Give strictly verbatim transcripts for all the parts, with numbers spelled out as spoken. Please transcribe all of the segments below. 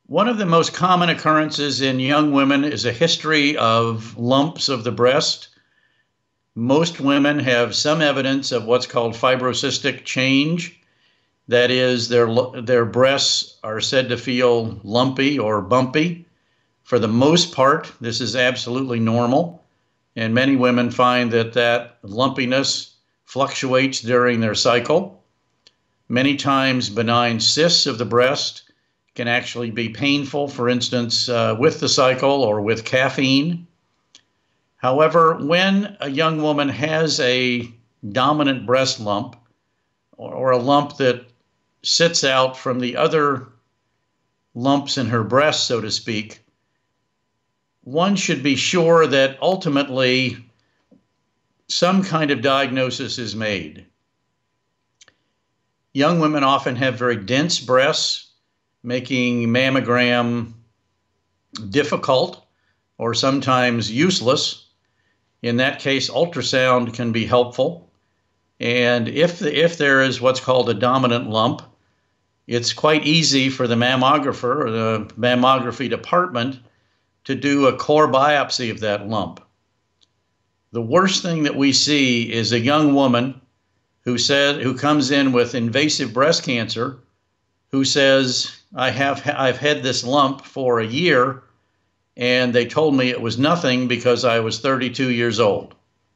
One of the most common occurrences in young women is a history of lumps of the breast. Most women have some evidence of what's called fibrocystic change. That is, their, their breasts are said to feel lumpy or bumpy. For the most part, this is absolutely normal, and many women find that that lumpiness fluctuates during their cycle. Many times, benign cysts of the breast can actually be painful, for instance, uh, with the cycle or with caffeine. However, when a young woman has a dominant breast lump, or, or a lump that sits out from the other lumps in her breast, so to speak, one should be sure that ultimately some kind of diagnosis is made. Young women often have very dense breasts, making mammogram difficult or sometimes useless. In that case, ultrasound can be helpful. And if, the, if there is what's called a dominant lump, it's quite easy for the mammographer or the mammography department to do a core biopsy of that lump. The worst thing that we see is a young woman who said, who comes in with invasive breast cancer, who says, I have, I've had this lump for a year, and they told me it was nothing because I was thirty-two years old.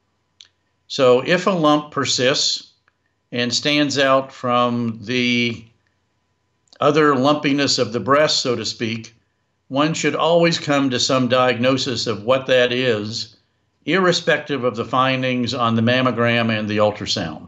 So if a lump persists and stands out from the other lumpiness of the breast, so to speak, one should always come to some diagnosis of what that is, irrespective of the findings on the mammogram and the ultrasound.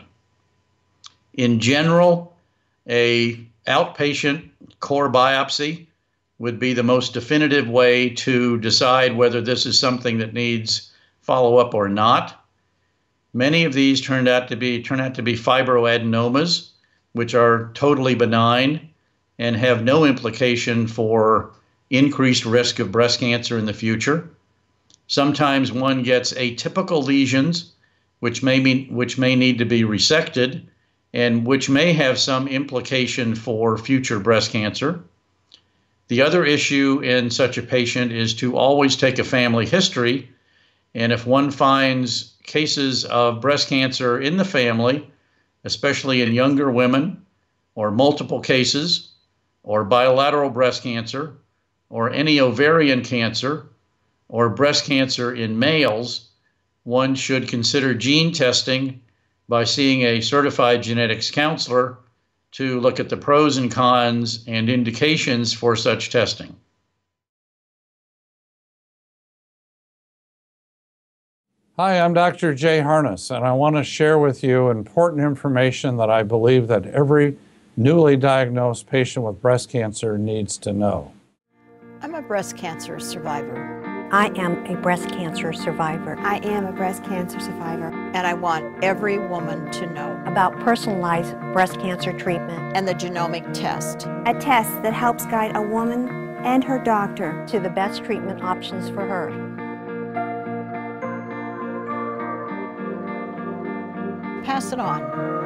In general, a outpatient core biopsy would be the most definitive way to decide whether this is something that needs follow-up or not. Many of these turned out to be turn out to be fibroadenomas, which are totally benign and have no implication for increased risk of breast cancer in the future. Sometimes one gets atypical lesions, which may mean, which may need to be resected and which may have some implication for future breast cancer. The other issue in such a patient is to always take a family history, and if one finds cases of breast cancer in the family, especially in younger women, or multiple cases, or bilateral breast cancer, or any ovarian cancer, or breast cancer in males, one should consider gene testing by seeing a certified genetics counselor to look at the pros and cons and indications for such testing. Hi, I'm Doctor Jay Harness, and I want to share with you important information that I believe that every newly diagnosed patient with breast cancer needs to know. I'm a breast cancer survivor. I am a breast cancer survivor. I am a breast cancer survivor. And I want every woman to know about personalized breast cancer treatment and the genomic test. A test that helps guide a woman and her doctor to the best treatment options for her. Pass it on.